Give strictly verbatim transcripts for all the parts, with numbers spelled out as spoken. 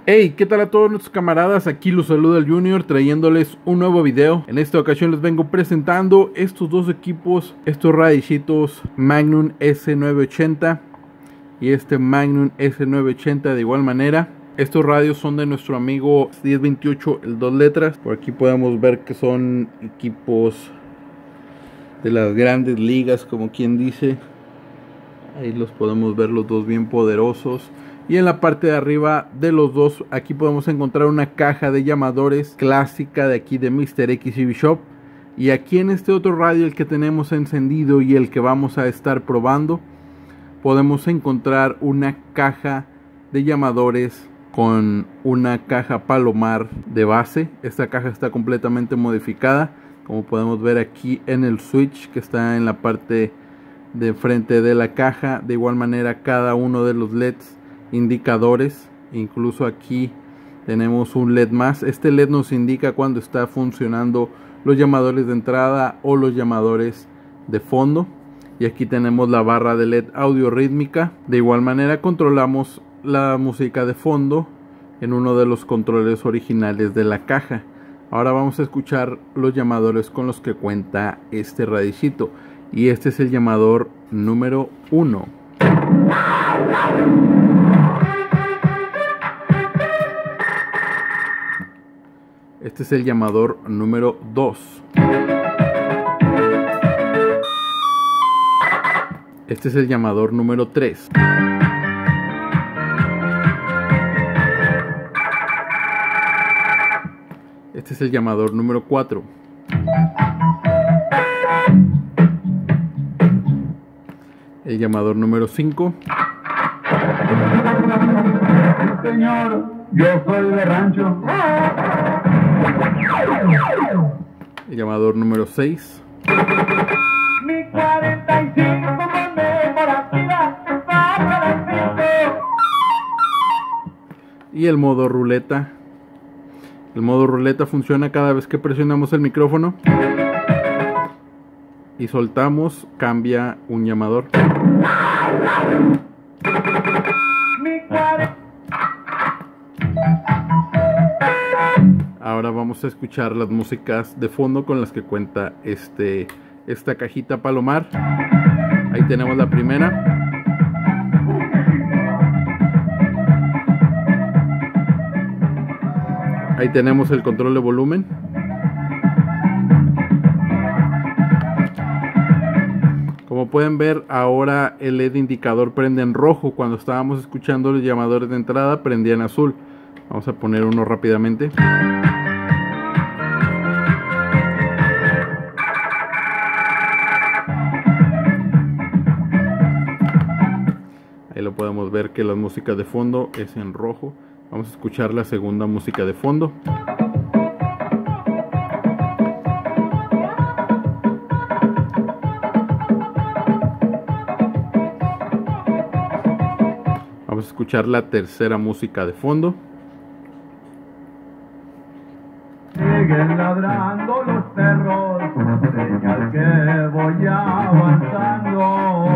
Hey, ¿qué tal a todos nuestros camaradas? Aquí los saluda el Junior trayéndoles un nuevo video. En esta ocasión les vengo presentando estos dos equipos, estos radicitos Magnum S nueve ochenta y este Magnum S nueve ochenta de igual manera. Estos radios son de nuestro amigo diez veintiocho, el dos letras. Por aquí podemos ver que son equipos de las grandes ligas, como quien dice. Ahí los podemos ver los dos bien poderosos. Y en la parte de arriba de los dos, aquí podemos encontrar una caja de llamadores clásica de aquí de mister X C B Shop. Y aquí en este otro radio, el que tenemos encendido y el que vamos a estar probando, podemos encontrar una caja de llamadores con una caja Palomar de base. Esta caja está completamente modificada, como podemos ver aquí en el switch que está en la parte de frente de la caja. De igual manera, cada uno de los L E Ds indicadores, incluso aquí tenemos un L E D más. Este L E D nos indica cuando está funcionando los llamadores de entrada o los llamadores de fondo. Y aquí tenemos la barra de L E D audio rítmica. De igual manera controlamos la música de fondo en uno de los controles originales de la caja. Ahora vamos a escuchar los llamadores con los que cuenta este radicito, y este es el llamador número uno. Este es el llamador número dos. Este es el llamador número tres. Este es el llamador número cuatro. El llamador número cinco. Señor, yo soy de rancho. El llamador número seis. Mi cuarenta y cinco conmemorativa para las cinco. Y el modo ruleta. El modo ruleta funciona cada vez que presionamos el micrófono y soltamos, cambia un llamador. Ahora vamos a escuchar las músicas de fondo con las que cuenta este, esta cajita Palomar. Ahí tenemos la primera. Ahí tenemos el control de volumen. Como pueden ver, ahora el L E D indicador prende en rojo. Cuando estábamos escuchando los llamadores de entrada, prendía en azul. Vamos a poner uno rápidamente. Ahí lo podemos ver que la música de fondo es en rojo. Vamos a escuchar la segunda música de fondo. Vamos a escuchar la tercera música de fondo. Siguen ladrando los perros, señal que voy avanzando.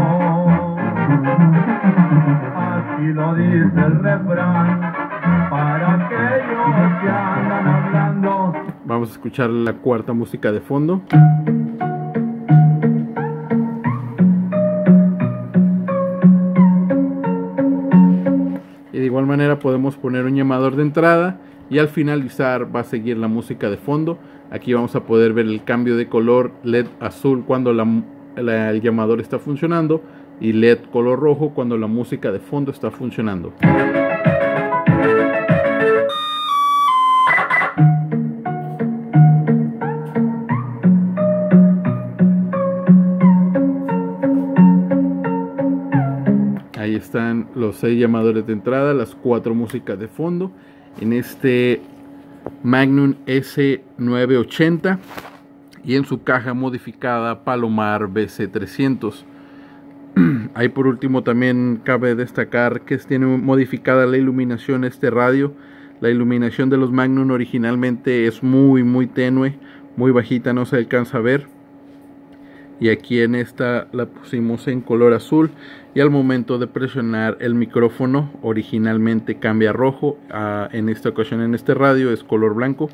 Así lo dice el refrán, para aquellos que andan hablando. Vamos a escuchar la cuarta música de fondo. Y de igual manera podemos poner un llamador de entrada y al finalizar va a seguir la música de fondo. Aquí vamos a poder ver el cambio de color L E D azul cuando la, la, el llamador está funcionando, y L E D color rojo cuando la música de fondo está funcionando. Ahí están los seis llamadores de entrada, las cuatro músicas de fondo en este Magnum S nueve ochenta y en su caja modificada Palomar B C trescientos. Ahí por último también cabe destacar que tiene modificada la iluminación este radio. La iluminación de los Magnum originalmente es muy muy tenue, muy bajita, no se alcanza a ver. Y aquí en esta la pusimos en color azul. y al momento de presionar el micrófono originalmente cambia a rojo. Uh, en esta ocasión en este radio es color blanco.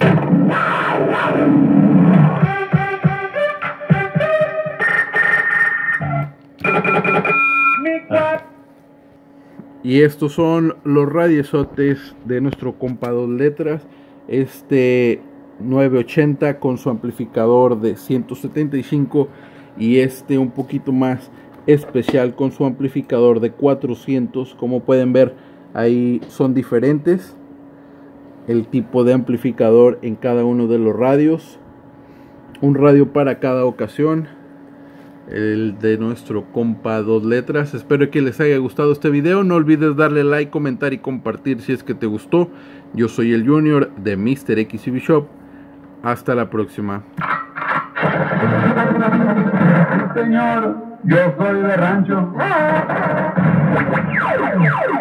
Y estos son los radiozotes de nuestro compa dos letras. Este nueve ochenta con su amplificador de ciento setenta y cinco y este un poquito más especial con su amplificador de cuatrocientos. Como pueden ver, ahí son diferentes el tipo de amplificador en cada uno de los radios. Un radio para cada ocasión, el de nuestro compa dos letras. Espero que les haya gustado este video. No olvides darle like, comentar y compartir si es que te gustó. Yo soy el Junior de mister X C V Shop. Hasta la próxima. Señor, yo soy de rancho.